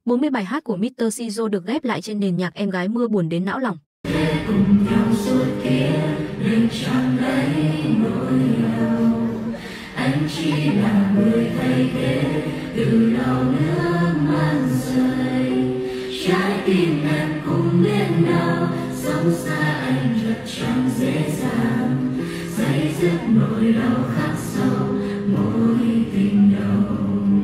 40 bài hát của Mr. Shizo được ghép lại trên nền nhạc Em gái mưa buồn đến não lòng. Cùng nhau suốt kia đừng chọn lấy nỗi đau, anh chỉ là người thay thế từ đầu nước mắt rơi. Trái tim em cũng biết đau, sống xa anh thật chẳng dễ dàng, dây dứt nỗi đau khắc sâu mỗi tình đầu.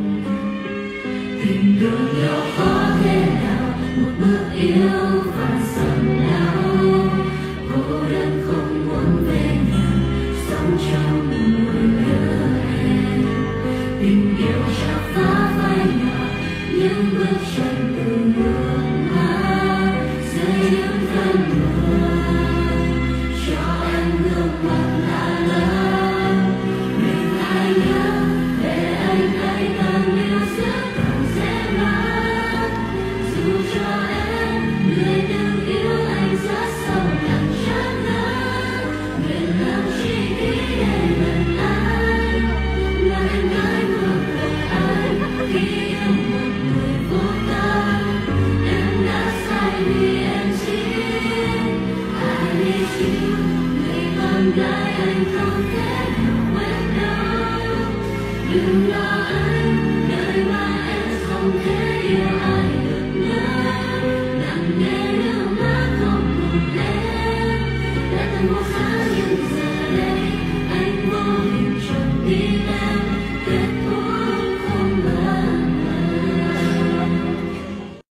Tìm được nhau khó thế nào, một bước yêu và sầm đau, cô đơn không muốn về nhà, sống trong nỗi nhớ em. Tình yêu chẳng phá phai nhỏ, những bước chân từ nước mắt dưới những cơn mưa, cho em gương mặt lạ lẫm. Mình ai nhớ về anh ấy càng yêu rất càng dễ mất, dù cho em người từng yêu anh rất sâu nặng chán ngán. Nguyện làm chi kỷ để gần anh, là em gái mơ của anh. Khi yêu một người vô tâm, em đã sai vì em chỉ ai đi chịu người con gái anh không thể nào quên đâu. Đừng lo anh, đời mà em không thể yêu ai được nữa. Nặng nề nước mắt không cùng em, đã từng một